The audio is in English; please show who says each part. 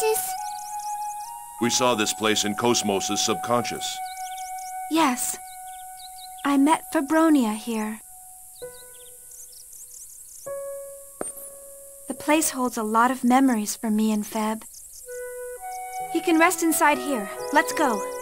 Speaker 1: is...
Speaker 2: We saw this place in Cosmos' subconscious.
Speaker 3: Yes. I met Fabronia here. The place holds a lot of memories for me and Feb. He can rest inside here. Let's go.